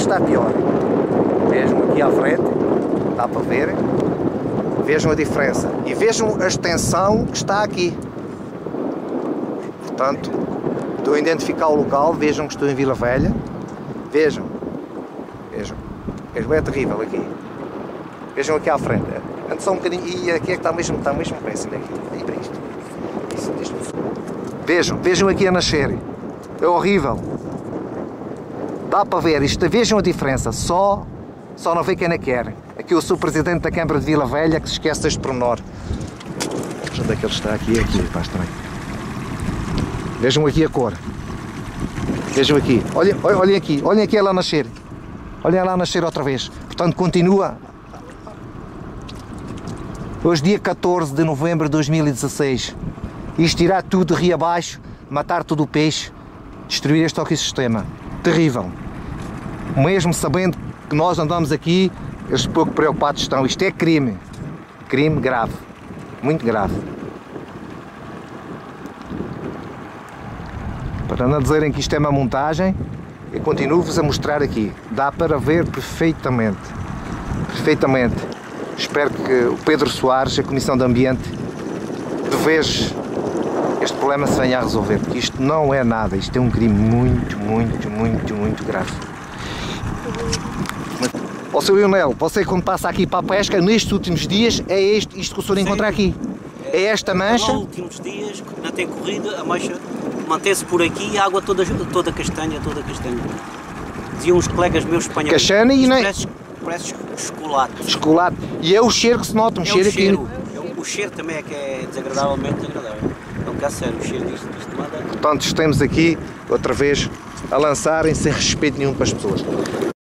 está pior. Vejam aqui à frente, dá para ver. Vejam a diferença. E vejam a extensão que está aqui. Portanto, estou a identificar o local. Vejam que estou em Vila Velha. Vejam. Vejam. É terrível aqui. Vejam aqui à frente. Antes só um bocadinho. E aqui é que está mesmo péssimo aqui. Aí para isto. Vejam aqui a nascer. É horrível. Dá para ver isto. Vejam a diferença. Só não vê quem não quer. Aqui eu sou o presidente da Câmara de Vila Velha que se esquece deste pormenor. Onde é que ele está? Aqui, pá, estranho. Vejam aqui a cor. Vejam aqui. Olhem aqui ela a nascer. Olhem ela a nascer outra vez. Portanto, continua. Hoje, dia 14 de novembro de 2016. Isto irá tudo rio abaixo, matar todo o peixe, destruir este ecossistema. Terrível. Mesmo sabendo que nós andamos aqui, eles pouco preocupados estão. Isto é crime. Crime grave. Muito grave. Para não dizerem que isto é uma montagem, eu continuo-vos a mostrar aqui. Dá para ver perfeitamente. Perfeitamente. Espero que o Pedro Soares, a Comissão de Ambiente, de vez este problema se venha a resolver, porque isto não é nada. Isto é um crime muito grave. Ó Sr. Lionel, você quando passa aqui para a pesca, nestes últimos dias, é isto que o senhor encontra aqui? É esta mancha? Nos últimos dias, não tem corrida, a mancha mantém-se por aqui e a água toda castanha. Diziam uns colegas meus espanhóis. Castanha e nem... Parece chocolate. Chocolate. E é o cheiro que se nota, cheiro aqui. O cheiro também é que é desagradavelmente desagradável. Não quer sério, o cheiro disto nada. Portanto, estamos aqui, outra vez, a lançarem sem respeito nenhum para as pessoas.